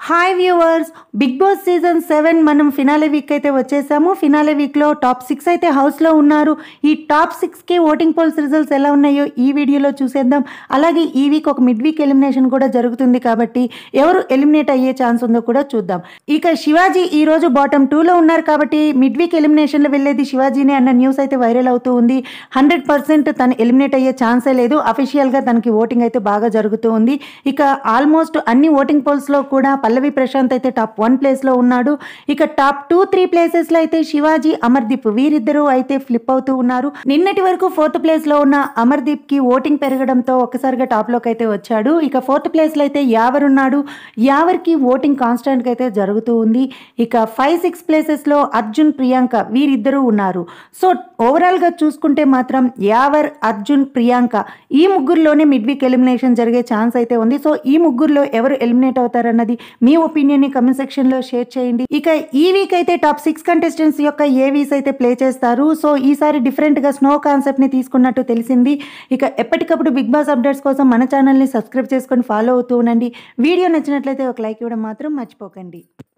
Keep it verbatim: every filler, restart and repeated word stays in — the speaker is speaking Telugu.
Hi viewers, Bigg Boss season seven మనం ఫినాలే వీక్ అయితే వచ్చేసాము. ఫినాలే వీక్లో టాప్ సిక్స్ అయితే హౌస్లో ఉన్నారు. ఈ టాప్ సిక్స్కి ఓటింగ్ పోల్స్ రిజల్ట్స్ ఎలా ఉన్నాయో ఈ వీడియోలో చూసేద్దాం. అలాగే ఈ వీక్ ఒక మిడ్ వీక్ ఎలిమినేషన్ కూడా జరుగుతుంది కాబట్టి ఎవరు ఎలిమినేట్ అయ్యే ఛాన్స్ ఉందో కూడా చూద్దాం. ఇక శివాజీ ఈ రోజు బాటమ్ టూలో ఉన్నారు కాబట్టి మిడ్ వీక్ ఎలిమినేషన్లో వెళ్ళేది శివాజీనే అన్న న్యూస్ అయితే వైరల్ అవుతూ ఉంది. హండ్రెడ్ పర్సెంట్ తను ఎలిమినేట్ అయ్యే ఛాన్సే లేదు. అఫీషియల్గా తనకి ఓటింగ్ అయితే బాగా జరుగుతూ ఉంది. ఇక ఆల్మోస్ట్ అన్ని ఓటింగ్ పోల్స్లో కూడా పల్లవి ప్రశాంత్ అయితే టాప్ వన్ ప్లేస్లో ఉన్నాడు. ఇక టాప్ టూ త్రీ ప్లేసెస్లో అయితే శివాజీ, అమర్దీప్ వీరిద్దరూ అయితే ఫ్లిప్ అవుతూ ఉన్నారు. నిన్నటి వరకు ఫోర్త్ ప్లేస్లో ఉన్న అమర్దీప్కి ఓటింగ్ పెరగడంతో ఒక్కసారిగా టాప్లోకి అయితే వచ్చాడు. ఇక ఫోర్త్ ప్లేస్లో అయితే యావర్ ఉన్నాడు. యావర్కి ఓటింగ్ కాన్స్టెంట్గా అయితే జరుగుతూ ఉంది. ఇక ఫైవ్ సిక్స్ ప్లేసెస్లో అర్జున్, ప్రియాంక వీరిద్దరూ ఉన్నారు. సో ఓవరాల్గా చూసుకుంటే మాత్రం యావర్, అర్జున్, ప్రియాంక ఈ ముగ్గురులోనే మిడ్ వీక్ ఎలిమినేషన్ జరిగే ఛాన్స్ అయితే ఉంది. సో ఈ ముగ్గురులో ఎవరు ఎలిమినేట్ అవుతారన్నది మీ ఒపీనియన్ ని కమెంట్ సెక్షన్ లో షేర్ చేయండి. ఇక ఈ వీక్ అయితే టాప్ సిక్స్ కంటెస్టెంట్స్ యొక్క ఏవీస్ అయితే ప్లే చేస్తారు. సో ఈసారి డిఫరెంట్ గా స్నో కాన్సెప్ట్ ని తీసుకున్నట్టు తెలిసింది. ఇక ఎప్పటికప్పుడు బిగ్ బాస్ అప్డేట్స్ కోసం మన ఛానల్ ని సబ్స్క్రైబ్ చేసుకొని ఫాలో అవుతూ ఉండండి. వీడియో నచ్చినట్లయితే ఒక లైక్ ఇవ్వడం మాత్రం మర్చిపోకండి.